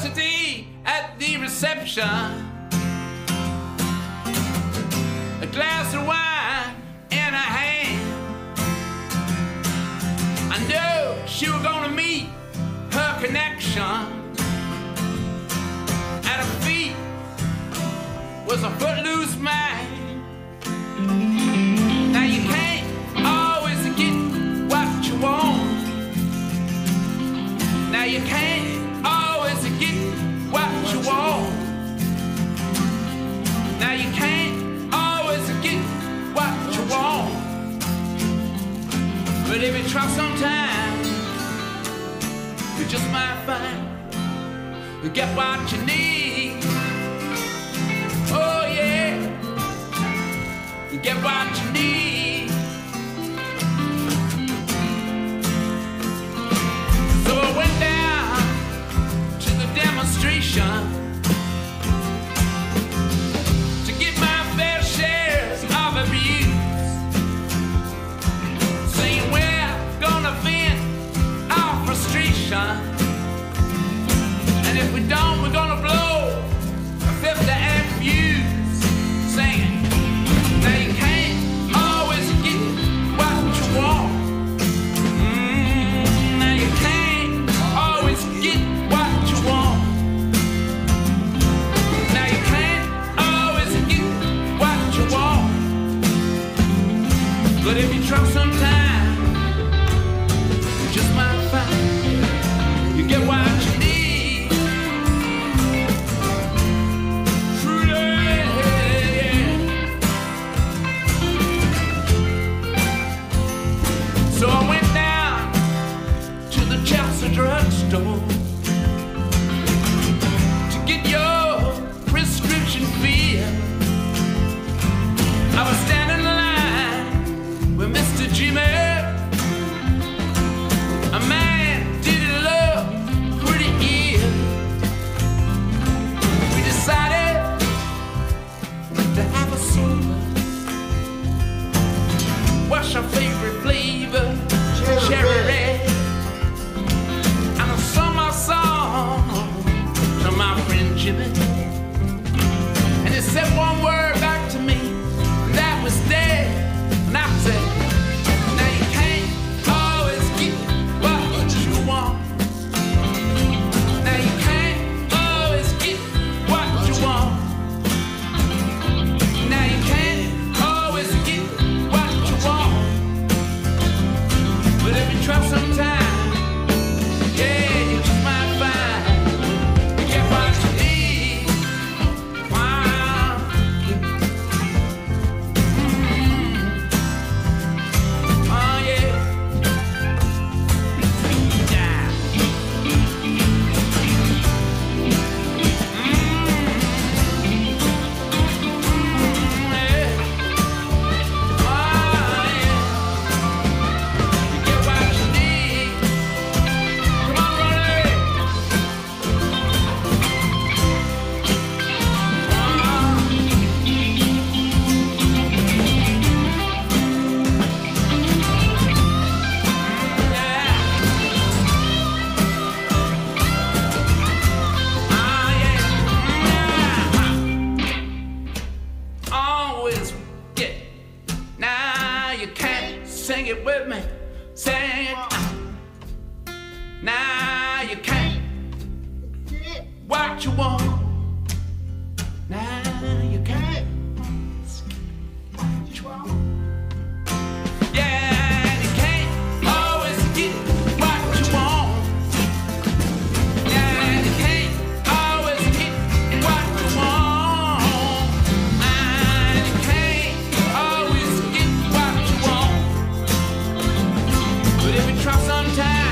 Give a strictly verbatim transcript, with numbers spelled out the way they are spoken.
today at the reception, a glass of wine in her hand. I know she was gonna meet her connection. At her feet was a footloose man. Now you can't always get what you want. Now you can't always get what you want. Now you can't always get what you want. But if you try sometime, you just might find you get what you need. Oh yeah, you get what you need. So I went down to the demonstration to get my fair share of abuse, saying we're gonna vent our frustration, and if we don't, we're gonna blow a fifty amp fuse, singing. Now you can't always get what you want. Mm, now you can't always get what you want. Now you can't always get what you want. But if you try sometime, you just might find you get what you need. Truly, yeah. So I went down to the Chelsea drugstore to get your prescription filled. I was standing in line with Mister Jimmy. A man did it love pretty ill. We decided to have a soda. What's your favorite flavor? Cherry red. And I sung my song to my friend Jimmy, and he said one word back to me, and that was dead. And I said, now you can't always get what you want. Now you can't always get what you want. Now you can't always get what you want. But if you try sometime, yeah, you just might find you get what you need. Wow. Mm. Oh yeah. Yeah. Always get. Now you can't sing it with me. Sing it. Now you can't what you want. Now you can't what you want. Yeah, you can't always get what you want. Yeah, you can't always get what you want. And you can't always get what you want. But if you try sometime,